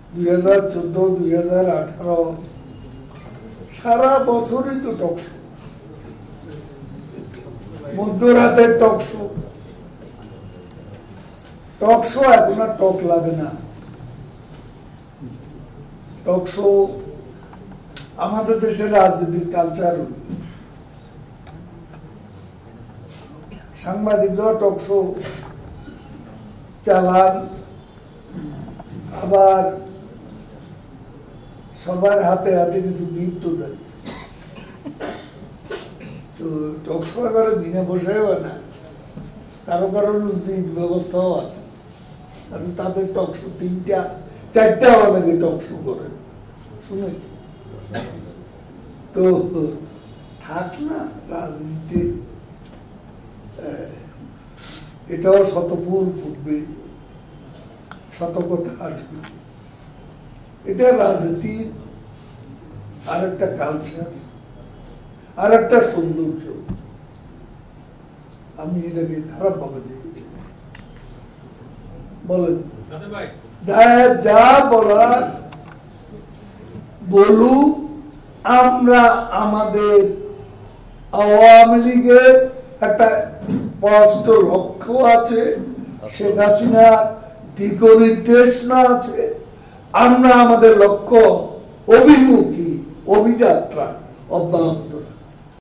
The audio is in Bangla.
2014-2018 সারা বছরই তো টকশো, মধ্যরাতের টকশো। টকশো এখন আর টক লাগে না। টকশো আমাদের দেশের রাজনীতির কালচার। সাংবাদিকরা টকশো চালান, আবার সবার হাতে হাতে কিছু গিফটও দেন। তো টকশো এবারে বিনা পয়সায় হয় না, কারো কারো রুজির ব্যবস্থাও আছে। তাদের টকশো 3টা-4টা অনেকে টকশো করেন শুনেছি। তো থাক না রাজনীতি, এটাও শতপুর ফুটবে, শত কথা আসবে। এটা রাজনীতির আর একটা কালচার, আর একটা সৌন্দর্য। আমি এটাকে খারাপ ভাবে দেখতে চাই। বলেন, যা বলার বলুক। আমরা আমাদের আওয়ামী লীগের একটা স্পষ্ট লক্ষ্য আছে, শেখ হাসিনার দিক নির্দেশনা আছে। আমরা আমাদের লক্ষ্য অভিমুখী অভিযাত্রা অব্যাহত